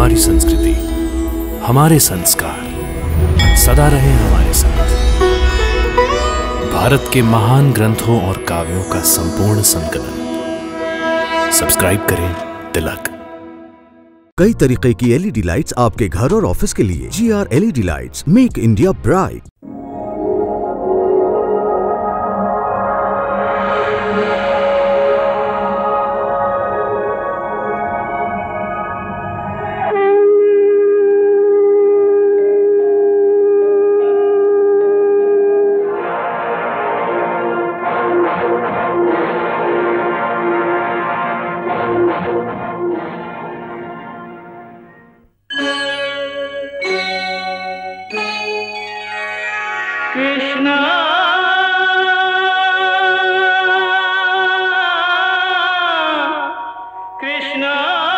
हमारी संस्कृति, हमारे संस्कार सदा रहे हमारे साथ। भारत के महान ग्रंथों और काव्यों का संपूर्ण संकलन। सब्सक्राइब करें तिलक। कई तरीके की एलईडी लाइट्स आपके घर और ऑफिस के लिए। GR LED lights, make India bright. Krishna Krishna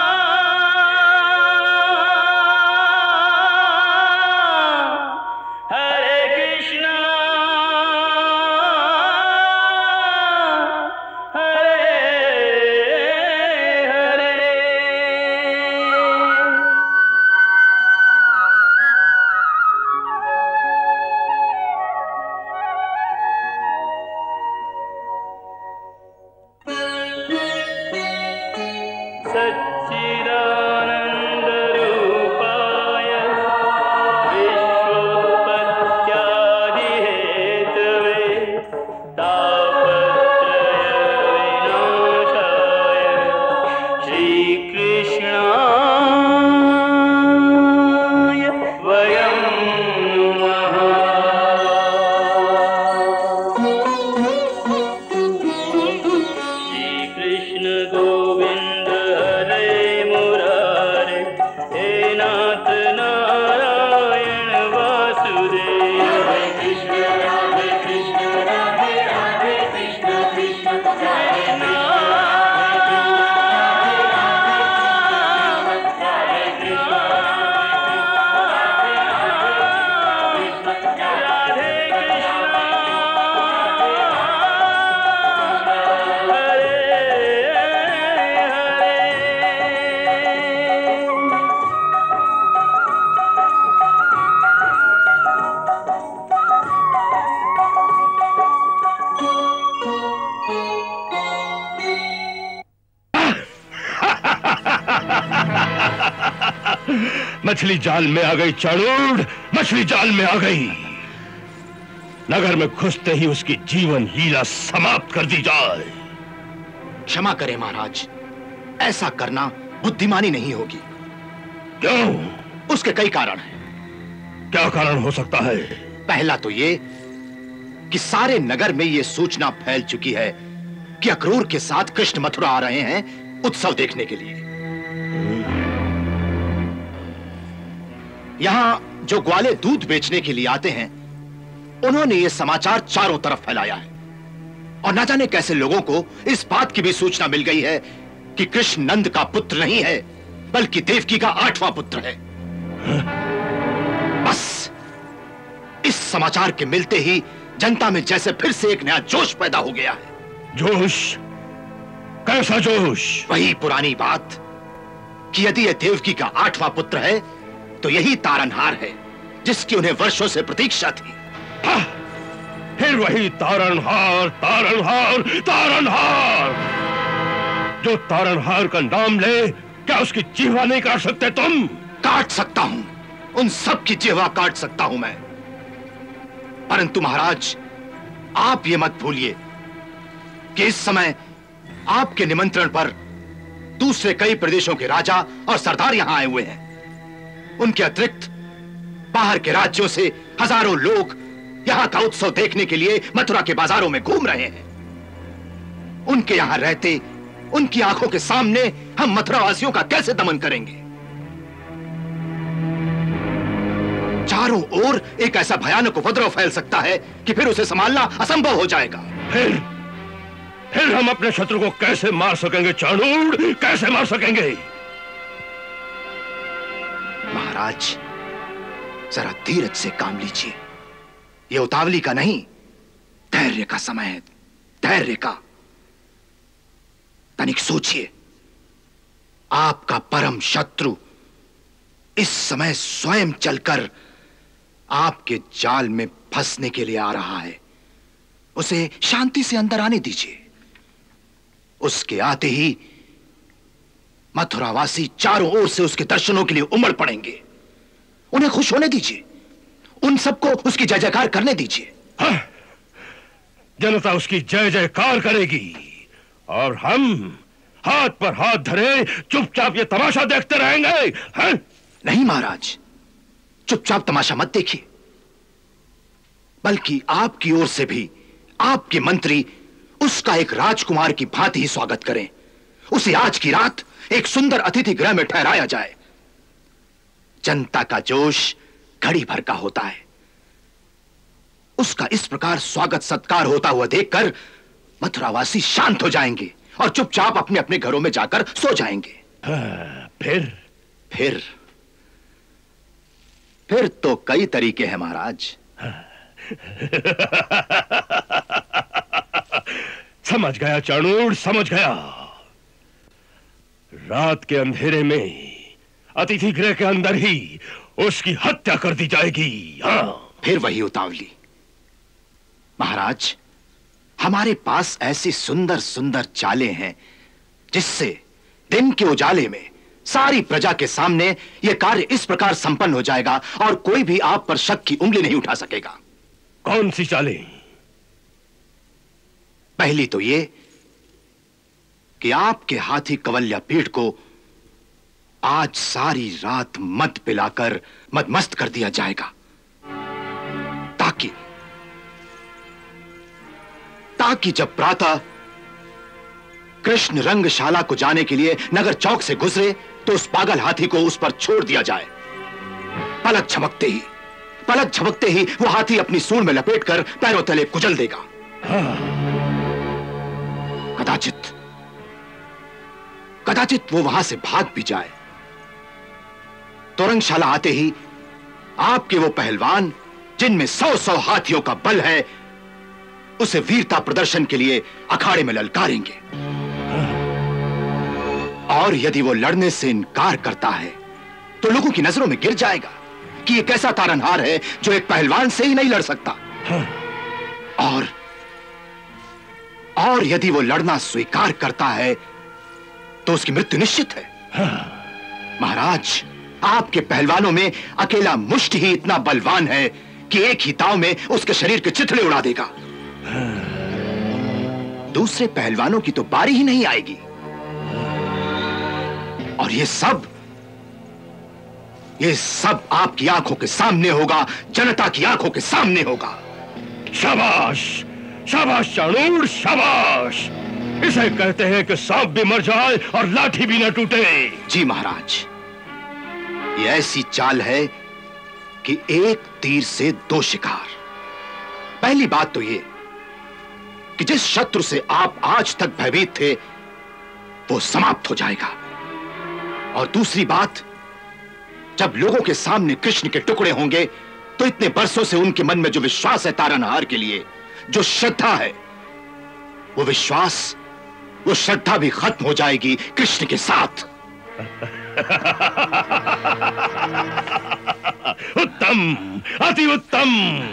Hare Krishna Hare Hare. सच्चिदानंद रूपाय विश्वोत्पत्त्यादि हेतवे तापत्रय विनाशाय श्री कृष्णाय वयं नमः। श्री कृष्ण गोविंद हरे मुरारे, हे नाथ नारायण वासुदेव। हरे कृष्ण राधे कृष्ण राधे राधे कृष्ण कृष्ण हरे मछली जाल में आ गई चाणूर, मछली जाल में आ गई। नगर में घुसते ही उसकी जीवन लीला समाप्त कर दी जाए। क्षमा करें महाराज, ऐसा करना बुद्धिमानी नहीं होगी। क्यों? उसके कई कारण हैं। क्या कारण हो सकता है? पहला तो ये कि सारे नगर में ये सूचना फैल चुकी है कि अक्रूर के साथ कृष्ण मथुरा आ रहे हैं उत्सव देखने के लिए। यहां जो ग्वाले दूध बेचने के लिए आते हैं, उन्होंने यह समाचार चारों तरफ फैलाया है और न जाने कैसे लोगों को इस बात की भी सूचना मिल गई है कि कृष्ण नंद का पुत्र नहीं है, बल्कि देवकी का 8वां पुत्र है। बस इस समाचार के मिलते ही जनता में जैसे फिर से एक नया जोश पैदा हो गया है। जोश? कैसा जोश? वही पुरानी बात कि यदि यह देवकी का 8वां पुत्र है तो यही तारनहार है जिसकी उन्हें वर्षों से प्रतीक्षा थी। फिर वही तारनहार, तारनहार, तारनहार। जो तारनहार का नाम ले, क्या उसकी जिह्वा नहीं काट सकते तुम? काट सकता हूं, उन सब की जिह्वा काट सकता हूं मैं। परंतु महाराज, आप ये मत भूलिए कि इस समय आपके निमंत्रण पर दूसरे कई प्रदेशों के राजा और सरदार यहां आए हुए हैं। उनके अतिरिक्त बाहर के राज्यों से हजारों लोग यहां का उत्सव देखने के लिए मथुरा के बाजारों में घूम रहे हैं। उनके यहां रहते, उनकी आंखों के सामने हम मथुरा वासियों का कैसे दमन करेंगे? चारों ओर एक ऐसा भयानक उपद्रव फैल सकता है कि फिर उसे संभालना असंभव हो जाएगा। फिर हम अपने शत्रु को कैसे मार सकेंगे चाणूर? कैसे मार सकेंगे? महाराज, जरा धीरज से काम लीजिए। यह उतावली का नहीं, धैर्य का समय है, धैर्य का। तनिक सोचिए, आपका परम शत्रु इस समय स्वयं चलकर आपके जाल में फंसने के लिए आ रहा है। उसे शांति से अंदर आने दीजिए। उसके आते ही मथुरावासी चारों ओर से उसके दर्शनों के लिए उमड़ पड़ेंगे। उन्हें खुश होने दीजिए, उन सबको उसकी जय जयकार करने दीजिए। हाँ, जनता उसकी जय जयकार करेगी और हम हाथ पर हाथ धरे चुपचाप ये तमाशा देखते रहेंगे। हाँ? नहीं महाराज, चुपचाप तमाशा मत देखिए, बल्कि आपकी ओर से भी आपके मंत्री उसका एक राजकुमार की भांति ही स्वागत करें। उसे आज की रात एक सुंदर अतिथि गृह में ठहराया जाए। जनता का जोश घड़ी भर का होता है। उसका इस प्रकार स्वागत सत्कार होता हुआ देखकर मथुरावासी शांत हो जाएंगे और चुपचाप अपने अपने घरों में जाकर सो जाएंगे। फिर तो कई तरीके हैं महाराज। समझ गया चाणूर, समझ गया। रात के अंधेरे में अतिथि गृह के अंदर ही उसकी हत्या कर दी जाएगी। हाँ। फिर वही उतावली। महाराज, हमारे पास ऐसी सुंदर सुंदर चालें हैं जिससे दिन के उजाले में सारी प्रजा के सामने यह कार्य इस प्रकार संपन्न हो जाएगा और कोई भी आप पर शक की उंगली नहीं उठा सकेगा। कौन सी चालें? पहली तो ये कि आपके हाथी कवल्या पीठ को आज सारी रात मद पिलाकर मदमस्त कर दिया जाएगा, ताकि जब प्रातः कृष्ण रंगशाला को जाने के लिए नगर चौक से गुजरे तो उस पागल हाथी को उस पर छोड़ दिया जाए। पलक झपकते ही वो हाथी अपनी सूंड में लपेटकर पैरों तले कुचल देगा। कदाचित वो वहां से भाग भी जाए तो रंगशाला आते ही आपके वो पहलवान जिनमें 100 हाथियों का बल है उसे वीरता प्रदर्शन के लिए अखाड़े में ललकारेंगे। और यदि वो लड़ने से इनकार करता है तो लोगों की नजरों में गिर जाएगा कि एक ऐसा तारनहार है जो एक पहलवान से ही नहीं लड़ सकता। और यदि वो लड़ना स्वीकार करता है तो उसकी मृत्यु निश्चित है। महाराज, आपके पहलवानों में अकेला मुष्ट ही इतना बलवान है कि एक ही दांव में उसके शरीर के चिथड़े उड़ा देगा। दूसरे पहलवानों की तो बारी ही नहीं आएगी। और ये सब आपकी आंखों के सामने होगा, जनता की आंखों के सामने होगा। शाबाश, शाबाश चाणूर, शाबाश। इसे कहते हैं कि सांप भी मर जाए और लाठी भी न टूटे। जी महाराज, ये ऐसी चाल है कि एक तीर से 2 शिकार। पहली बात तो ये कि जिस शत्रु से आप आज तक भयभीत थे वो समाप्त हो जाएगा। और दूसरी बात, जब लोगों के सामने कृष्ण के टुकड़े होंगे तो इतने बरसों से उनके मन में जो विश्वास है तारनहार के लिए, जो श्रद्धा है, वो विश्वास, वो श्रद्धा भी खत्म हो जाएगी कृष्ण के साथ। उत्तम, अति उत्तम।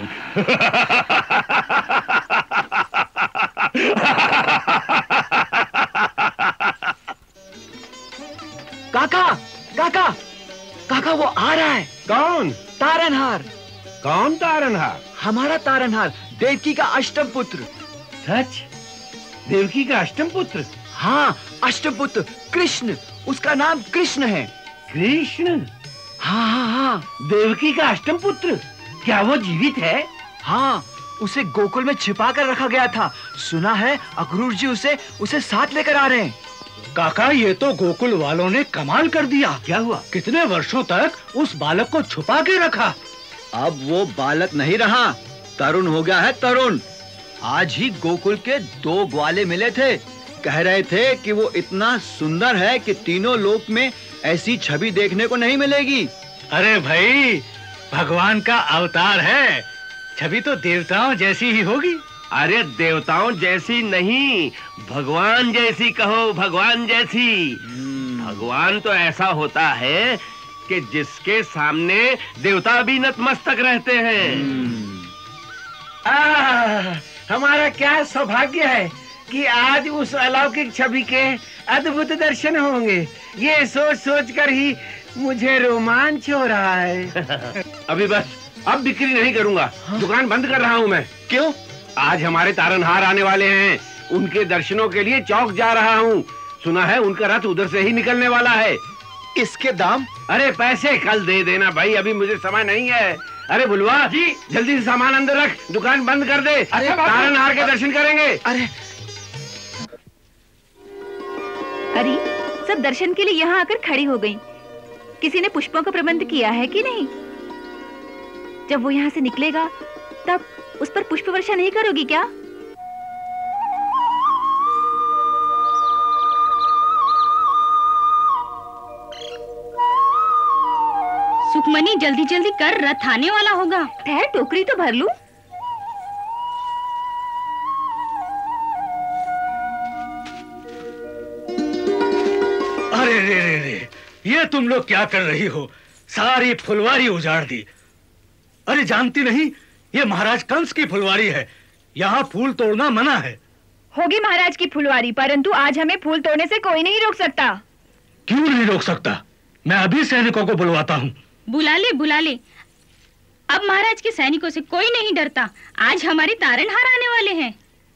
काका वो आ रहा है। कौन? तारनहार। कौन तारनहार? हमारा तारनहार, देवकी का अष्टम पुत्र। सच? देवकी का अष्टम पुत्र? हाँ, अष्टम पुत्र कृष्ण। उसका नाम कृष्ण है। कृष्ण? हाँ। देवकी का अष्टम पुत्र? क्या वो जीवित है? हाँ, उसे गोकुल में छिपा कर रखा गया था। सुना है अक्रूर जी उसे साथ लेकर आ रहे हैं। काका, ये तो गोकुल वालों ने कमाल कर दिया। क्या हुआ? कितने वर्षों तक उस बालक को छुपा के रखा। अब वो बालक नहीं रहा, तरुण हो गया है, तरुण। आज ही गोकुल के 2 ग्वाले मिले थे, कह रहे थे कि वो इतना सुंदर है कि तीनों लोक में ऐसी छवि देखने को नहीं मिलेगी। अरे भाई, भगवान का अवतार है, छवि तो देवताओं जैसी ही होगी। अरे देवताओं जैसी नहीं, भगवान जैसी कहो, भगवान जैसी। भगवान तो ऐसा होता है कि जिसके सामने देवता भी नतमस्तक रहते हैं। हमारा क्या सौभाग्य है कि आज उस अलौकिक छवि के अद्भुत दर्शन होंगे। ये सोच सोच कर ही मुझे रोमांच हो रहा है। अभी बस, अब बिक्री नहीं करूंगा। दुकान बंद कर रहा हूँ मैं। क्यों? आज हमारे तारनहार आने वाले हैं, उनके दर्शनों के लिए चौक जा रहा हूँ। सुना है उनका रथ उधर से ही निकलने वाला है। इसके दाम? अरे पैसे कल दे देना भाई, अभी मुझे समय नहीं है। अरे बुलवा जी, जल्दी से सामान अंदर रख, दुकान बंद कर दे। अरे तारनहार के दर्शन करेंगे। अरे सब दर्शन के लिए यहाँ आकर खड़ी हो गई। किसी ने पुष्पों का प्रबंध किया है कि नहीं? जब वो यहाँ से निकलेगा तब उस पर पुष्प वर्षा नहीं करोगी क्या? सुखमनी जल्दी जल्दी कर, रथ आने वाला होगा। ठहर, टोकरी तो भर लूं। अरे रे रे रे, ये तुम लोग क्या कर रही हो? सारी फुलवारी उजाड़ दी। अरे जानती नहीं, ये महाराज कंस की फुलवारी है, यहाँ फूल तोड़ना मना है। होगी महाराज की फुलवारी, परंतु आज हमें फूल तोड़ने से कोई नहीं रोक सकता। क्यों नहीं रोक सकता? मैं अभी सैनिकों को बुलवाता हूँ। बुला ले बुला ले। अब महाराज के सैनिकों से कोई नहीं डरता। आज हमारे तारनहार आने वाले हैं।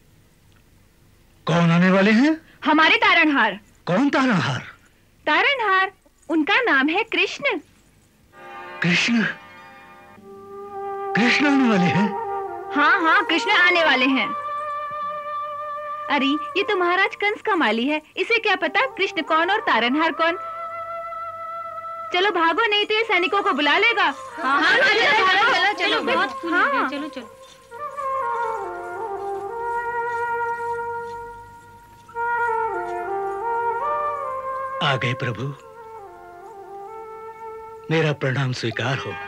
कौन आने वाले हैं? हमारे तारनहार। कौन तारनहार? तारनहार, उनका नाम है कृष्ण। कृष्ण? कृष्ण आने वाले हैं? हाँ हाँ, कृष्ण आने वाले हैं। अरे ये तो महाराज कंस का माली है, इसे क्या पता कृष्ण कौन और तारनहार कौन। चलो भागो, नहीं तो ये सैनिकों को बुला लेगा। हाँ, हाँ, चलो चलो, बहुत फूल हो गए, चलो चलो। आ गए प्रभु, मेरा प्रणाम स्वीकार हो।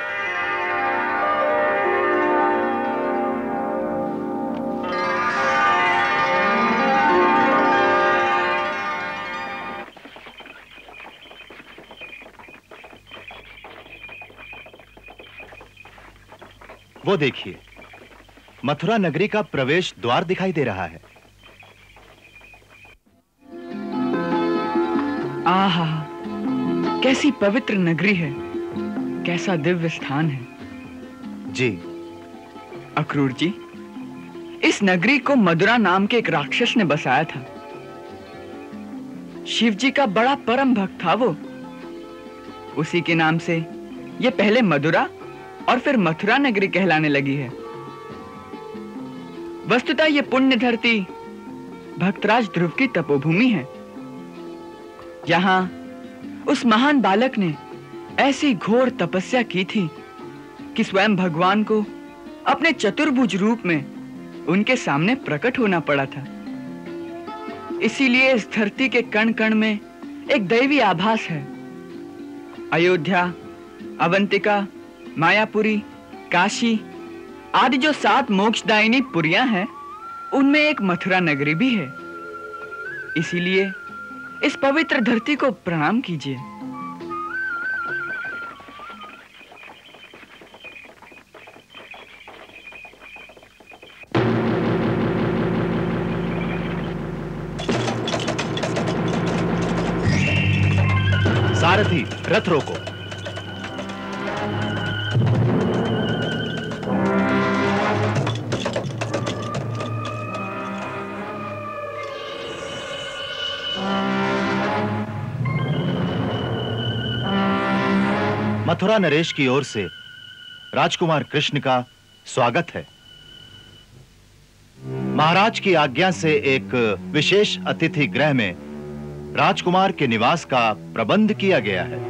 वो देखिए, मथुरा नगरी का प्रवेश द्वार दिखाई दे रहा है। आहा, कैसी पवित्र नगरी है, कैसा दिव्य स्थान है। जी अक्रूर जी, इस नगरी को मधुरा नाम के एक राक्षस ने बसाया था। शिव जी का बड़ा परम भक्त था वो। उसी के नाम से ये पहले मधुरा और फिर मथुरा नगरी कहलाने लगी है। वस्तुतः ये पुण्य धरती भक्तराज ध्रुव की तपोभूमि है। यहाँ उस महान बालक ने ऐसी घोर तपस्या की थी कि स्वयं भगवान को अपने चतुर्भुज रूप में उनके सामने प्रकट होना पड़ा था। इसीलिए इस धरती के कण कण में एक दैवी आभास है। अयोध्या, अवंतिका, मायापुरी, काशी आदि जो 7 मोक्षदायिनी पुरियां हैं, उनमें एक मथुरा नगरी भी है। इसीलिए इस पवित्र धरती को प्रणाम कीजिए। सारथी, रथ रोको। मथुरा नरेश की ओर से राजकुमार कृष्ण का स्वागत है। महाराज की आज्ञा से एक विशेष अतिथि गृह में राजकुमार के निवास का प्रबंध किया गया है।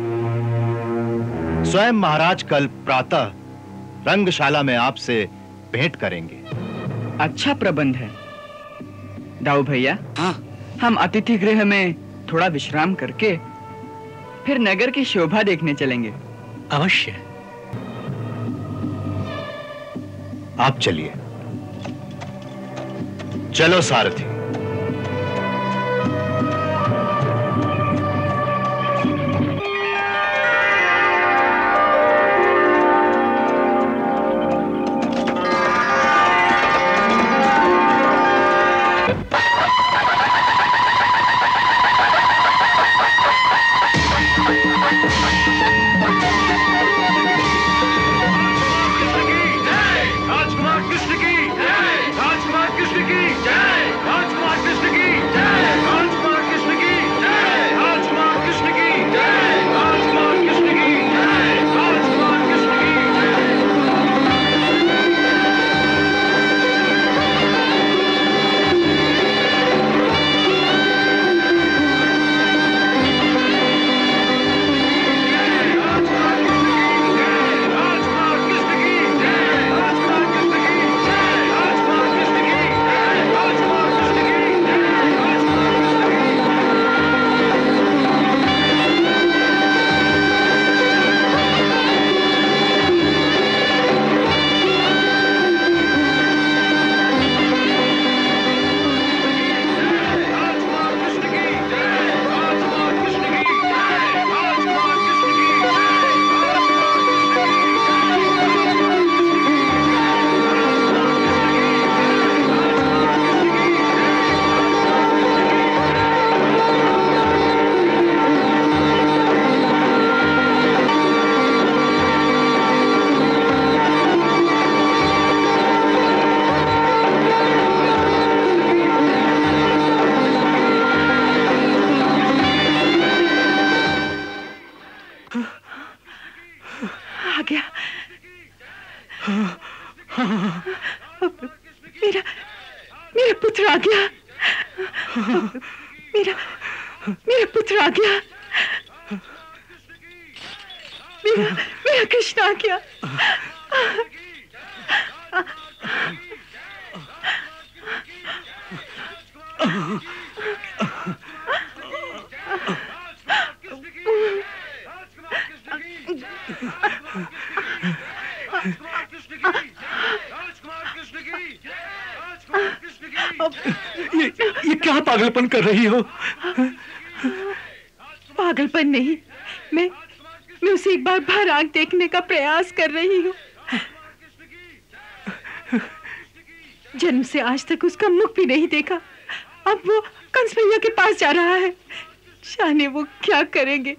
स्वयं महाराज कल प्रातः रंगशाला में आपसे भेंट करेंगे। अच्छा प्रबंध है दाऊ भैया। हम अतिथि गृह में थोड़ा विश्राम करके फिर नगर की शोभा देखने चलेंगे। अवश्य। आप चलिए। चलो सारथी। मेरा मेरा पुत्र आ गया। मेरा मेरा पुत्र आ गया। मेरा कृष्ण आ गया। ये क्या पागलपन कर रही हो? पागलपन नहीं, मैं उसे एक बार बाहर आंख देखने का प्रयास कर रही हूँ। जन्म से आज तक उसका मुख भी नहीं देखा। अब वो कंस भैया के पास जा रहा है। जाने वो क्या करेंगे।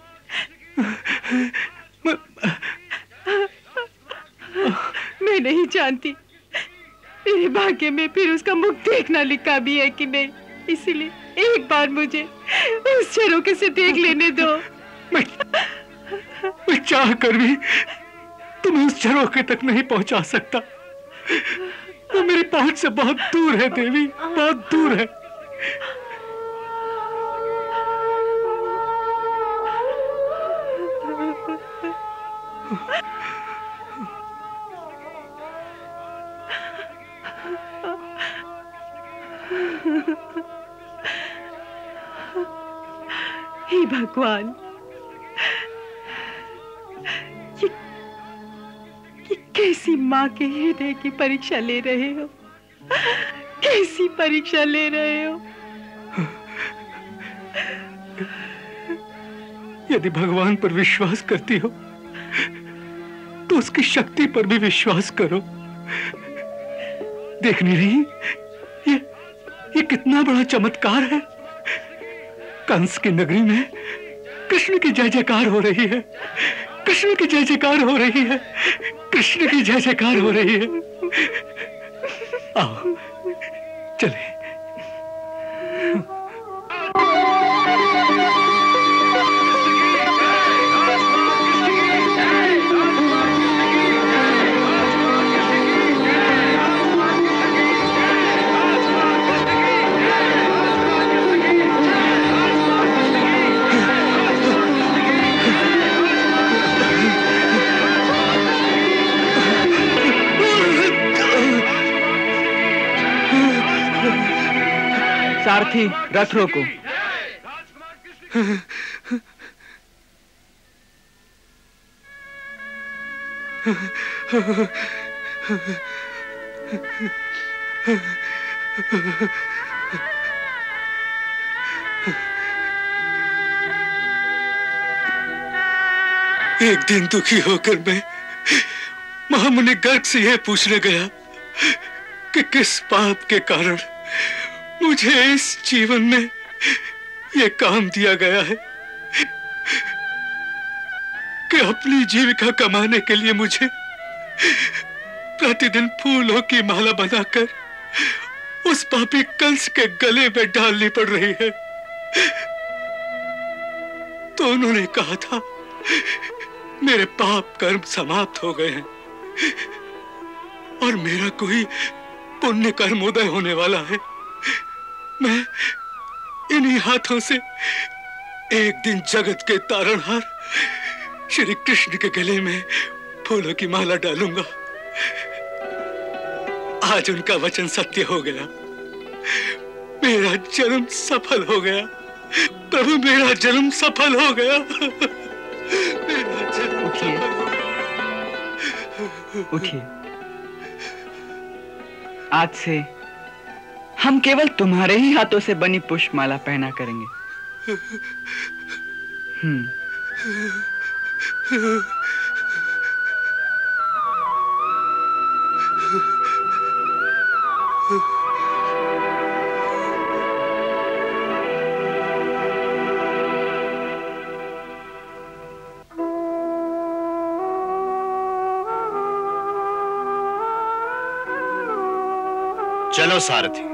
मैं नहीं जानती मेरे भाग्य में फिर उसका मुख देखना लिखा भी है कि नहीं, इसलिए एक बार मुझे उस झरोखे से देख लेने दो। मैं चाह कर भी तुम्हें उस झरोखे तक नहीं पहुंचा सकता। वो मेरी पहुंच से बहुत दूर है देवी, बहुत दूर है। हे भगवान, ये कैसी माँ के हृदय की परीक्षा ले रहे हो? कैसी परीक्षा ले रहे हो? यदि भगवान पर विश्वास करती हो तो उसकी शक्ति पर भी विश्वास करो। देख नहीं रही ये कितना बड़ा चमत्कार है। कंस की नगरी में कृष्ण की जय जयकार हो रही है। कृष्ण की जय जयकार हो रही है। कृष्ण की जय जयकार हो रही है। आओ चले। सारथी, रथ रोको। एक दिन दुखी होकर मैं महामुनि गर्ग से यह पूछने गया कि किस पाप के कारण मुझे इस जीवन में यह काम दिया गया है कि अपनी जीविका कमाने के लिए मुझे प्रतिदिन फूलों की माला बनाकर उस पापी कंस के गले में डालनी पड़ रही है। तो उन्होंने कहा था मेरे पाप कर्म समाप्त हो गए हैं और मेरा कोई पुण्य कर्म उदय होने वाला है। मैं इन्हीं हाथों से एक दिन जगत के तारणहार श्री कृष्ण के गले में फूलों की माला डालूंगा। आज उनका वचन सत्य हो गया। मेरा जन्म सफल हो गया। प्रभु, मेरा जन्म सफल हो गया। मेरा जन्म सफल हो गया। उठिए। आज से हम केवल तुम्हारे ही हाथों से बनी पुष्पमाला पहना करेंगे। चलो सारथी।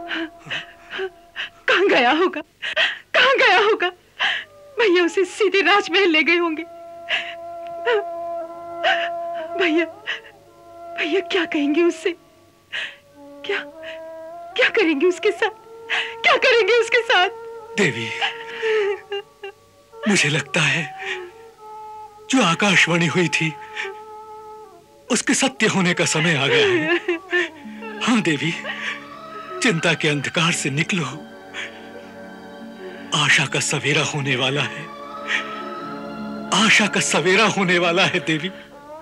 कहाँ गया होगा, कहाँ गया होगा? भैया उसे सीधे राजमहल ले गए होंगे। भैया भैया क्या कहेंगे उससे? क्या क्या करेंगे उसके साथ? क्या करेंगे उसके साथ? देवी, मुझे लगता है जो आकाशवाणी हुई थी उसके सत्य होने का समय आ गया है। हाँ देवी, चिंता के अंधकार से निकलो, आशा का सवेरा होने वाला है, आशा का सवेरा होने वाला है देवी।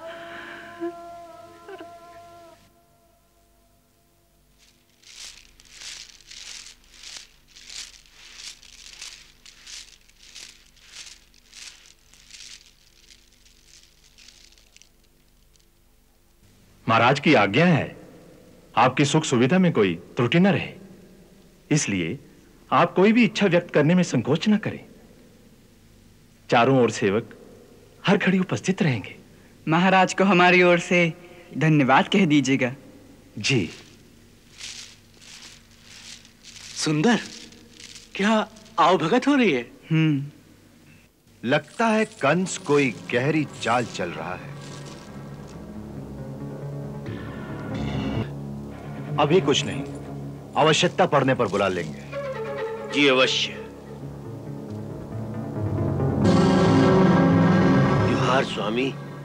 महाराज की आज्ञा है, आपकी सुख सुविधा में कोई त्रुटि न रहे, इसलिए आप कोई भी इच्छा व्यक्त करने में संकोच न करें। चारों ओर सेवक हर घड़ी उपस्थित रहेंगे। महाराज को हमारी ओर से धन्यवाद कह दीजिएगा। जी। सुंदर, क्या आवभगत हो रही है? लगता है कंस कोई गहरी चाल चल रहा है। अभी कुछ नहीं, आवश्यकता पड़ने पर बुला लेंगे। जी अवश्य। जोहार स्वामी।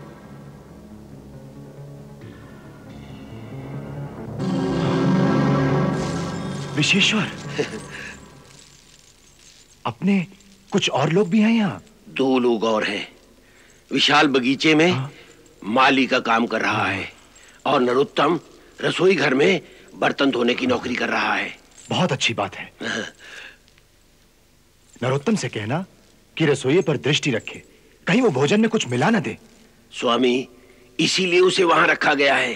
विशेश्वर, अपने कुछ और लोग भी हैं यहाँ? 2 लोग और हैं। विशाल बगीचे में माली का काम कर रहा है और नरोत्तम रसोई घर में बर्तन धोने की नौकरी कर रहा है। बहुत अच्छी बात है। नरोत्तम से कहना कि रसोई पर दृष्टि रखे, कहीं वो भोजन में कुछ मिला ना दे। स्वामी, इसीलिए उसे वहां रखा गया है।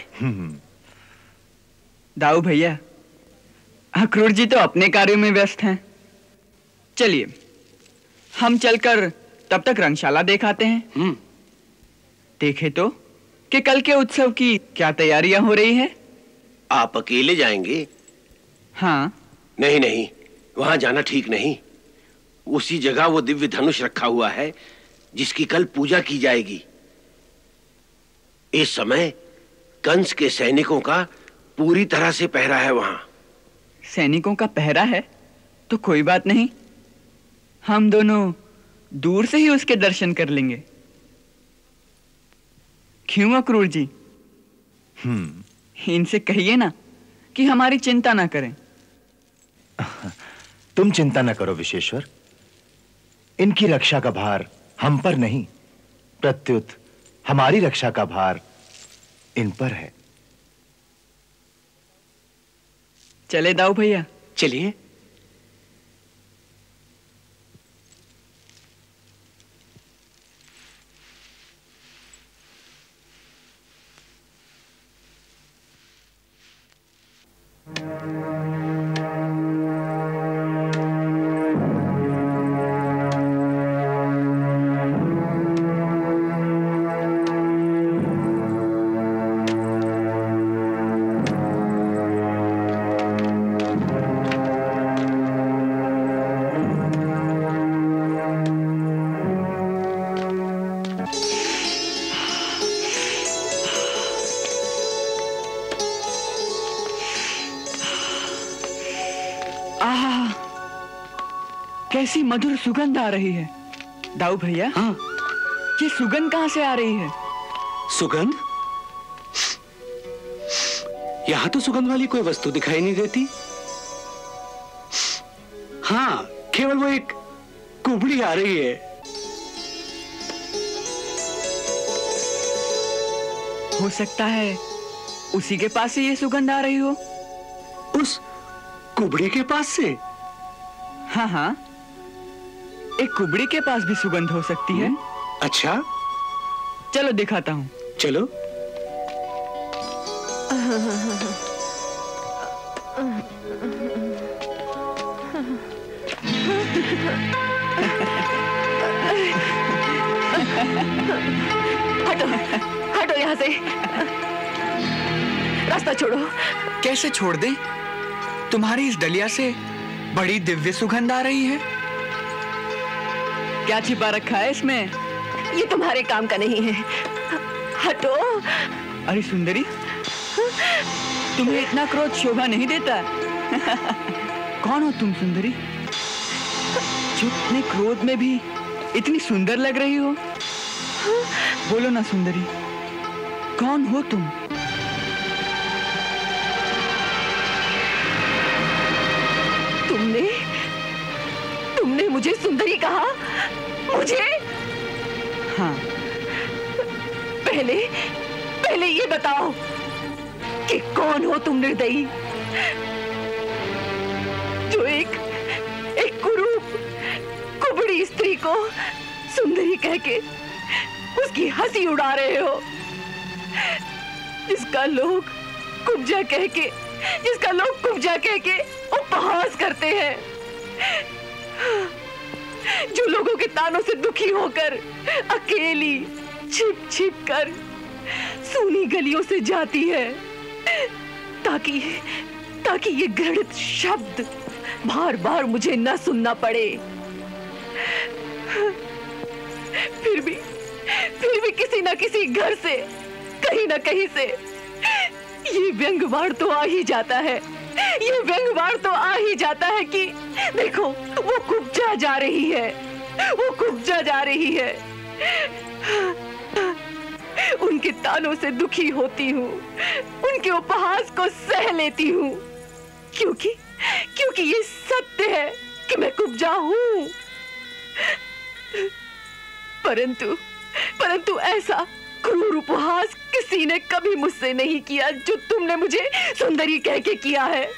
दाऊ भैया, अक्रूर जी तो अपने कार्यों में व्यस्त हैं। चलिए हम चलकर तब तक रंगशाला देखाते हैं। देखे तो कि कल के उत्सव की क्या तैयारियां हो रही है। आप अकेले जाएंगे? हाँ। नहीं नहीं, वहां जाना ठीक नहीं। उसी जगह वो दिव्य धनुष रखा हुआ है जिसकी कल पूजा की जाएगी। इस समय कंस के सैनिकों का पूरी तरह से पहरा है वहां। सैनिकों का पहरा है तो कोई बात नहीं, हम दोनों दूर से ही उसके दर्शन कर लेंगे। क्यों अक्रूर जी? इनसे कहिए ना कि हमारी चिंता ना करें। तुम चिंता न करो विशेश्वर, इनकी रक्षा का भार हम पर नहीं, प्रत्युत हमारी रक्षा का भार इन पर है। चले दाऊ भैया। चलिए। कैसी मधुर सुगंध आ रही है। दाऊ भैया, हाँ, ये सुगंध कहां से आ रही है? सुगंध? यहां तो सुगंध वाली कोई वस्तु दिखाई नहीं देती। हाँ, केवल वो एक कुबड़ी आ रही है। हो सकता है उसी के पास से ये सुगंध आ रही हो। उस कुबड़ी के पास से? हाँ हाँ, एक कुबड़ी के पास भी सुगंध हो सकती है। अच्छा, चलो दिखाता हूँ। चलो। हटो हटो यहाँ से, रास्ता छोड़ो। कैसे छोड़ दे? तुम्हारी इस डलिया से बड़ी दिव्य सुगंध आ रही है। क्या छिपा रखा है इसमें? ये तुम्हारे काम का नहीं है, हटो। अरे सुंदरी, तुम्हें इतना क्रोध शोभा नहीं देता। कौन हो तुम सुंदरी, जो इतने क्रोध में भी इतनी सुंदर लग रही हो? बोलो ना सुंदरी, कौन हो तुम? तुमने मुझे सुंदरी कहा? मुझे? हाँ। पहले ये बताओ कि कौन हो तुम निर्दयी, जो एक कुरूप कुबड़ी स्त्री को सुंदरी कह के उसकी हंसी उड़ा रहे हो, जिसका लोग कुब्जा कह के उपहास करते हैं, जो लोगों के तानों से दुखी होकर अकेली छिप कर सूनी गलियों से जाती है, ताकि ये घृणित शब्द बार बार मुझे न सुनना पड़े। फिर भी किसी न किसी घर से, कहीं न कहीं से ये व्यंग्यवाड़ तो आ ही जाता है, कि देखो वो कुब्जा जा रही है, उनके तानों से दुखी होती हूँ, उनके उपहास को सह लेती हूँ, क्योंकि ये सत्य है कि मैं कुब्जा हूँ। परंतु ऐसा क्रूर उपहास किसी ने कभी मुझसे नहीं किया जो तुमने मुझे सुंदरी कह के किया है।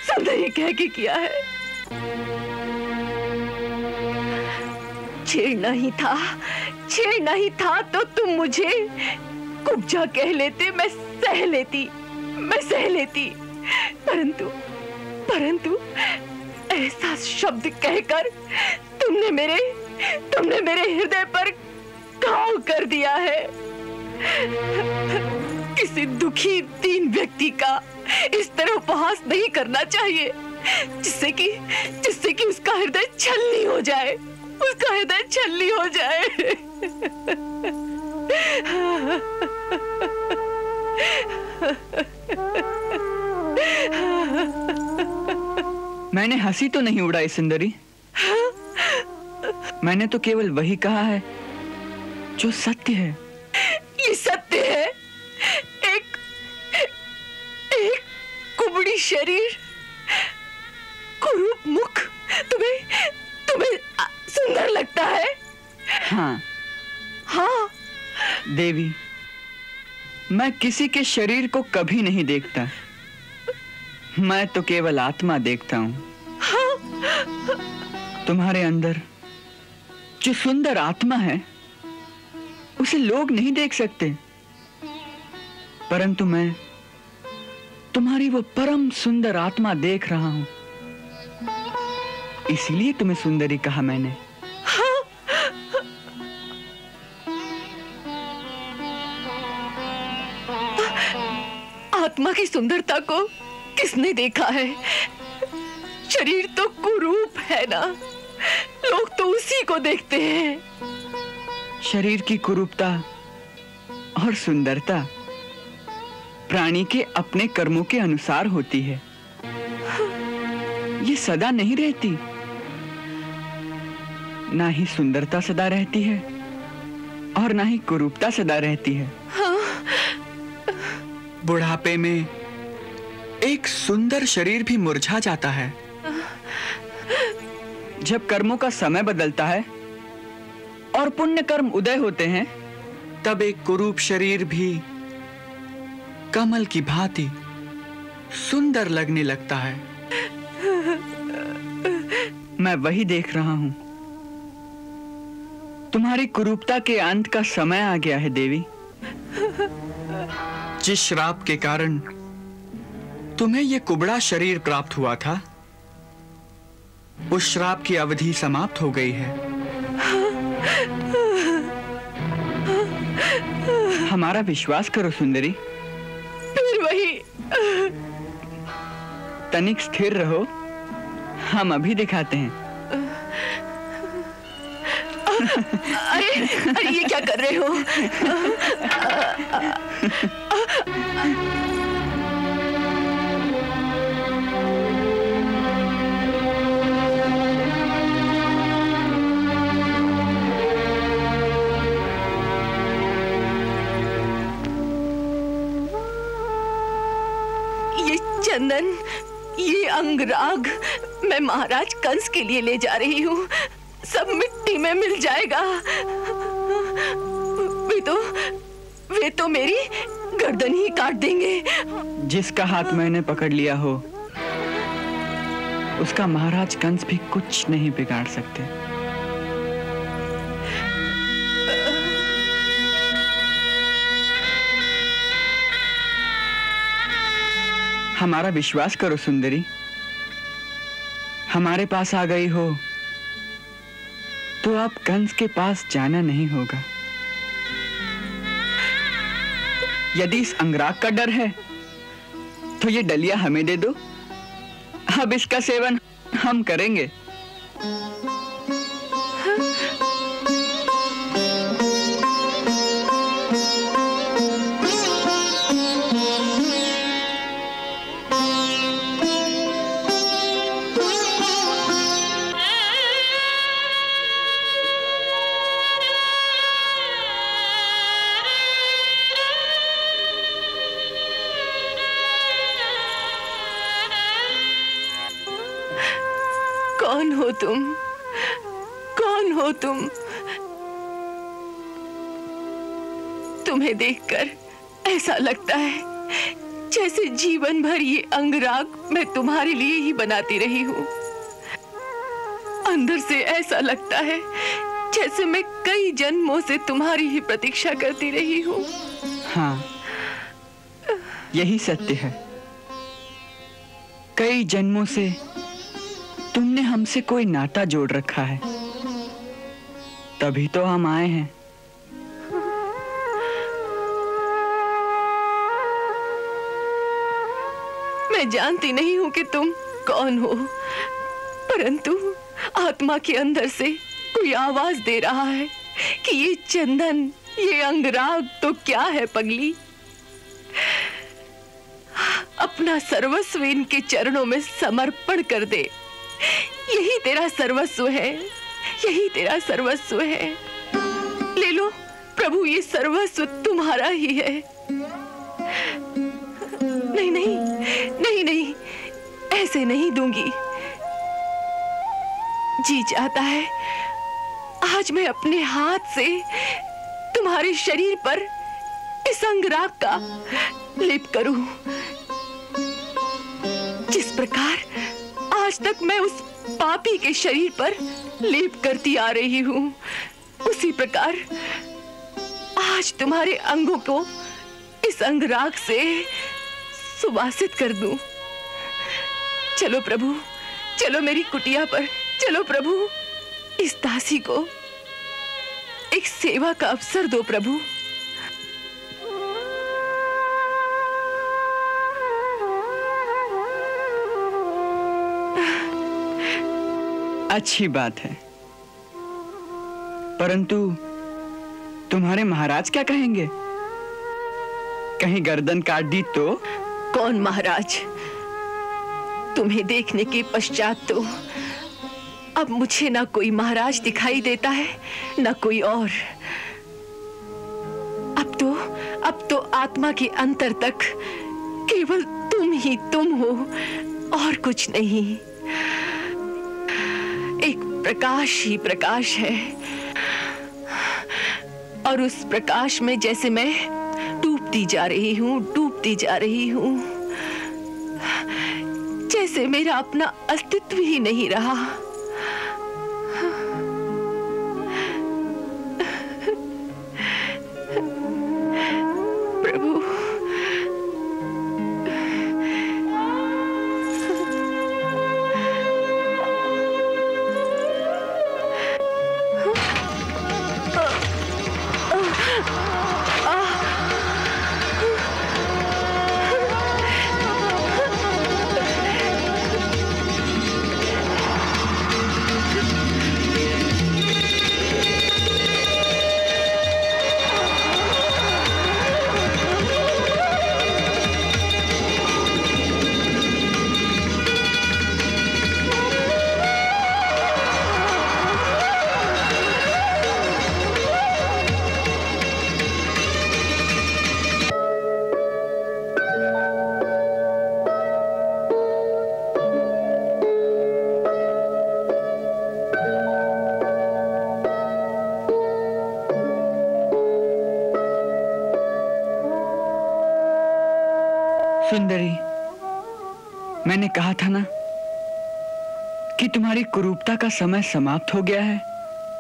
छेड़ना ही था तो तुम मुझे कुब्जा कह लेते, मैं सह लेती। परंतु ऐसा शब्द कहकर तुमने मेरे हृदय पर घाव कर दिया है। किसी दुखी दीन व्यक्ति का इस तरह उपहास नहीं करना चाहिए, जिससे कि उसका हृदय छलनी हो जाए, मैंने हंसी तो नहीं उड़ाई सुंदरी, मैंने तो केवल वही कहा है जो सत्य है। ये सत्य है, एक कुबड़ी शरीर, कुरूप मुख तुम्हें सुंदर लगता है? हाँ देवी, मैं किसी के शरीर को कभी नहीं देखता, मैं तो केवल आत्मा देखता हूँ। तुम्हारे अंदर जो सुंदर आत्मा है उसे लोग नहीं देख सकते, परंतु मैं तुम्हारी वो परम सुंदर आत्मा देख रहा हूं, इसलिए तुम्हें सुंदरी कहा मैंने। आत्मा की सुंदरता को किसने देखा है? शरीर तो कुरूप है ना, लोग तो उसी को देखते हैं। शरीर की कुरूपता और सुंदरता प्राणी के अपने कर्मों के अनुसार होती है, ये सदा नहीं रहती। ना ही सुंदरता सदा रहती है और ना ही कुरूपता सदा रहती है। बुढ़ापे में एक सुंदर शरीर भी मुरझा जाता है। जब कर्मों का समय बदलता है और पुण्य कर्म उदय होते हैं, तब एक कुरूप शरीर भी कमल की भांति सुंदर लगने लगता है। मैं वही देख रहा हूं। तुम्हारी कुरूपता के अंत का समय आ गया है देवी। जिस श्राप के कारण तुम्हें यह कुबड़ा शरीर प्राप्त हुआ था, उस श्राप की अवधि समाप्त हो गई है। हमारा विश्वास करो सुंदरी। तनिक स्थिर रहो, हम अभी दिखाते हैं। अरे अरे ये क्या कर रहे हो? ये चंदन, ये अंगराग मैं महाराज कंस के लिए ले जा रही हूँ। सब मिट्टी में मिल जाएगा। वे तो मेरी गर्दन ही काट देंगे। जिसका हाथ मैंने पकड़ लिया हो, उसका महाराज कंस भी कुछ नहीं बिगाड़ सकते। हमारा विश्वास करो सुंदरी, हमारे पास आ गई हो तो आप कंस के पास जाना नहीं होगा। यदि इस अंगराग का डर है तो ये डलिया हमें दे दो, अब इसका सेवन हम करेंगे। कौन हो तुम? कौन हो तुम? तुम्हें देखकर ऐसा लगता है जैसे जीवन भर ये अंगराग मैं तुम्हारे लिए ही बनाती रही हूँ। अंदर से ऐसा लगता है जैसे मैं कई जन्मों से तुम्हारी ही प्रतीक्षा करती रही हूँ। हाँ, यही सत्य है। कई जन्मों से तुमने हमसे कोई नाता जोड़ रखा है, तभी तो हम आए हैं। मैं जानती नहीं हूँ कि तुम कौन हो, परंतु आत्मा के अंदर से कोई आवाज दे रहा है कि ये चंदन, ये अंगराग तो क्या है पगली। अपना सर्वस्व इनके चरणों में समर्पण कर दे। यही तेरा सर्वस्व है, यही तेरा सर्वस्व है। ले लो प्रभु, ये सर्वस्व तुम्हारा ही है। नहीं नहीं नहीं नहीं, ऐसे नहीं दूंगी। जी चाहता है आज मैं अपने हाथ से तुम्हारे शरीर पर इस अंगराग का लेप करूं। जिस प्रकार आज तक मैं उस पापी के शरीर पर लेप करती आ रही हूँ, उसी प्रकार आज तुम्हारे अंगों को इस अंगराग से सुवासित कर दूं। चलो प्रभु, चलो मेरी कुटिया पर, चलो प्रभु, इस दासी को एक सेवा का अवसर दो प्रभु। अच्छी बात है, परंतु तुम्हारे महाराज क्या कहेंगे? कहीं गर्दन काट दी तो? कौन महाराज? तुम्हें देखने के पश्चात तो अब मुझे ना कोई महाराज दिखाई देता है, ना कोई और। अब तो आत्मा के अंतर तक केवल तुम ही तुम हो और कुछ नहीं। एक प्रकाश ही प्रकाश है, और उस प्रकाश में जैसे मैं डूबती जा रही हूँ, डूबती जा रही हूँ, जैसे मेरा अपना अस्तित्व ही नहीं रहा। प्रभु, सुंदरी, मैंने कहा था ना कि तुम्हारी कुरूपता का समय समाप्त हो गया है।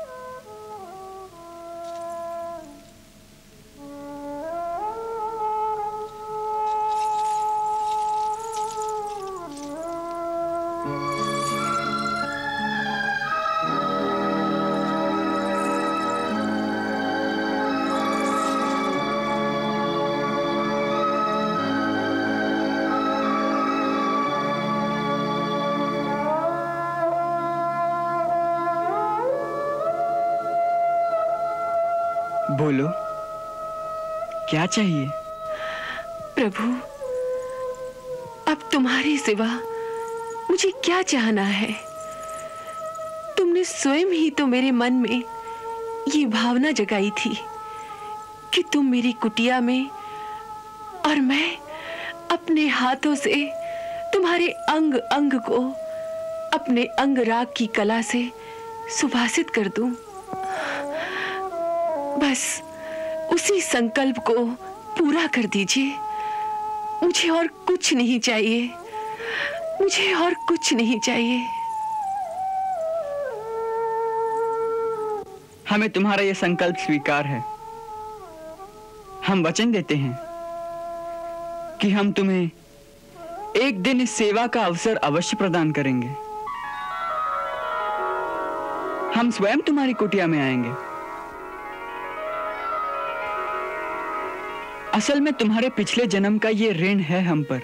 बोलो, क्या चाहिए? प्रभु, अब तुम्हारे सिवा मुझे क्या चाहना है? तुमने स्वयं ही तो मेरे मन में ये भावना जगाई थी कि तुम मेरी कुटिया में और मैं अपने हाथों से तुम्हारे अंग अंग को अपने अंगराग की कला से सुभाषित कर दूं। बस उसी संकल्प को पूरा कर दीजिए। मुझे और कुछ नहीं चाहिए, मुझे और कुछ नहीं चाहिए। हमें तुम्हारा यह संकल्प स्वीकार है। हम वचन देते हैं कि हम तुम्हें एक दिन इस सेवा का अवसर अवश्य प्रदान करेंगे। हम स्वयं तुम्हारी कुटिया में आएंगे। असल में तुम्हारे पिछले जन्म का ये ऋण है हम पर।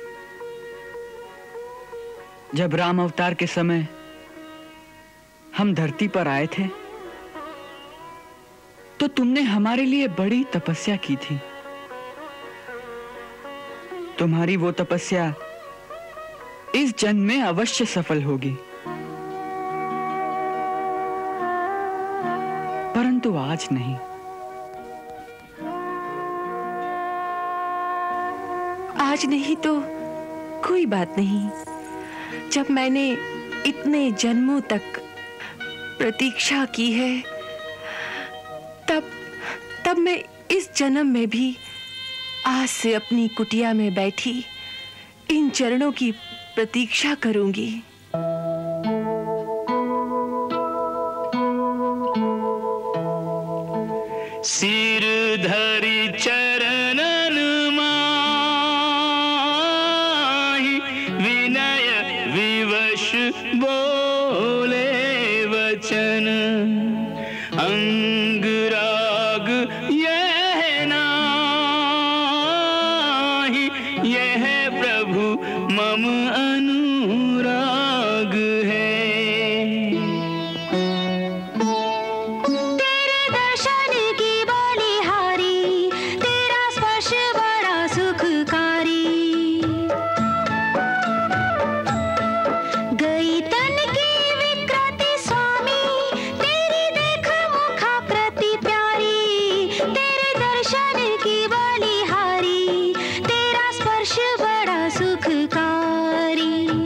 जब राम अवतार के समय हम धरती पर आए थे तो तुमने हमारे लिए बड़ी तपस्या की थी। तुम्हारी वो तपस्या इस जन्म में अवश्य सफल होगी, परंतु आज नहीं। आज नहीं तो कोई बात नहीं। जब मैंने इतने जन्मों तक प्रतीक्षा की है, तब मैं इस जन्म में भी आज से अपनी कुटिया में बैठी इन चरणों की प्रतीक्षा करूंगी। सिर धरी चरणन माही, विनय विवश बोले वचन। अंगराग यह नाही, यह प्रभु मम अनुराग है। सुखकारी।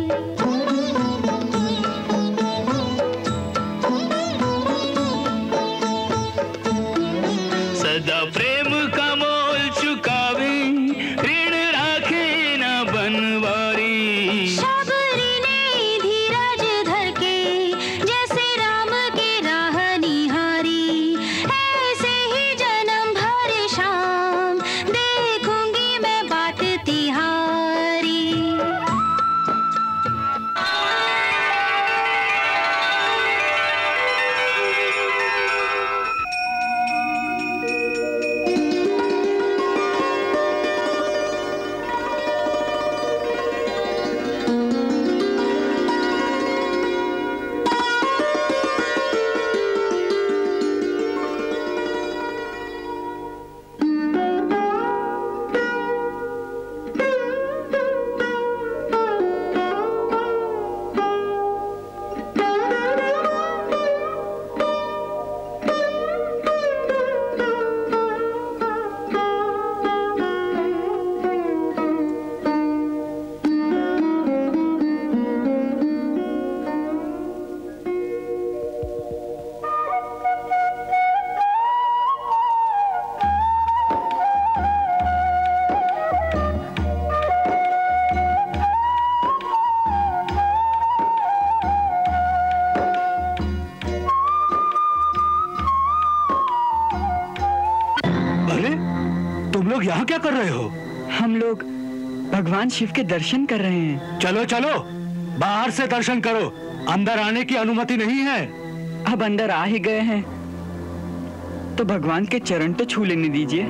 हम लोग भगवान शिव के दर्शन कर रहे हैं। चलो चलो, बाहर से दर्शन करो, अंदर आने की अनुमति नहीं है। अब अंदर आ ही गए हैं तो भगवान के चरण तो छू लेने दीजिए।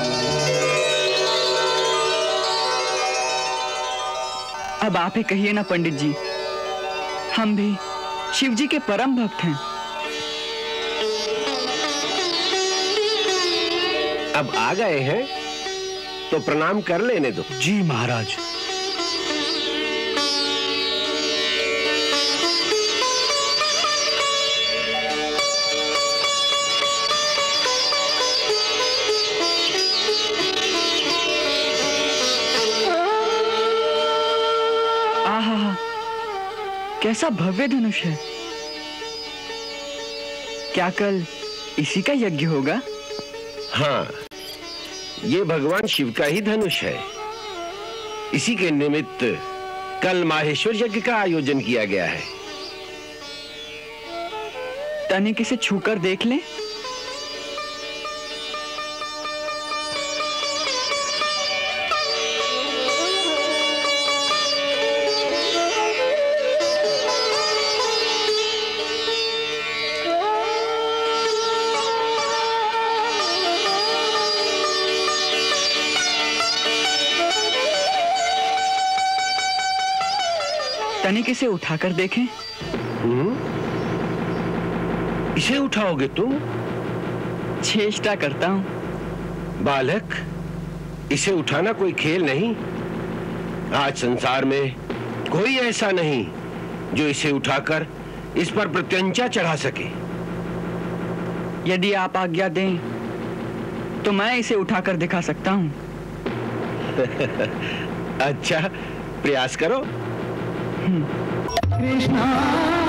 अब आप ही कहिए ना पंडित जी, हम भी शिव जी के परम भक्त हैं। अब आ गए हैं तो प्रणाम कर लेने दो। जी महाराज। आहा, कैसा भव्य धनुष है। क्या कल इसी का यज्ञ होगा? हाँ, ये भगवान शिव का ही धनुष है। इसी के निमित्त कल माहेश्वर यज्ञ का आयोजन किया गया है। तनिक इसे छूकर देख लें। तनिक इसे उठाकर देखें। इसे उठाओगे तुम? चेष्टा करता हूं। बालक, इसे उठाना कोई खेल नहीं। आज संसार में कोई ऐसा नहीं जो इसे उठाकर इस पर प्रत्यंचा चढ़ा सके। यदि आप आज्ञा दें तो मैं इसे उठाकर दिखा सकता हूं। अच्छा, प्रयास करो। कृष्णा